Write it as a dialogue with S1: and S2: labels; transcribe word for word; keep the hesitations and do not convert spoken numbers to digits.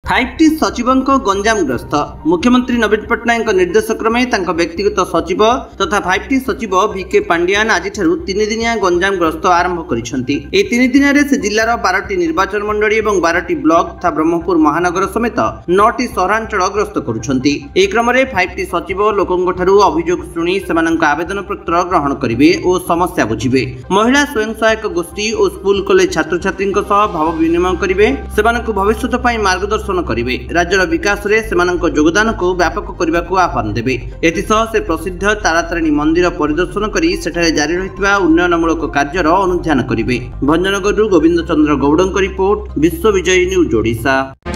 S1: Five T सचिवों गंजाम ग्रस्त मुख्यमंत्री नवीन पट्टनायक निर्देश क्रमे व्यक्तिगत सचिव तथा फाइव टी सचिव भिके पांडियान आज तीन दिनिया गंजाम ग्रस्त आरंभ करिसेंती। ए तीन दिन से जिलार बारह निर्वाचन मंडली और बारह ब्लॉक तथा ब्रह्मपुर महानगर समेत नौ सहरांचल ग्रस्त करुछंती। ए क्रम में फाइव टी सचिव लोकों ठारू अभियोग शुणी सेमानंक आवेदन पत्र ग्रहण करिवे और समस्या बुझिबे। महिला स्वयं सहायक गोष्ठी और स्कूल कॉलेज छात्र छात्री भाव विनिमय करिवे, सेमानंक भविष्यत पई मार्गदर्शन करिवे। राज्यर विकास रे सेमानंक योगदान को व्यापक करने को आह्वान देवे। एथिसह से प्रसिद्ध तारातारिणी मंदिर परिदर्शन करी सेठारे जारी रहितबा उन्नयनमूलक कार्यर अनुध्यान करिवे। भंजनगरରୁ गोविंद चंद्र गौड़ଙ୍କ रिपोर्ट, विश्व विजयी न्यूज ओडिशा।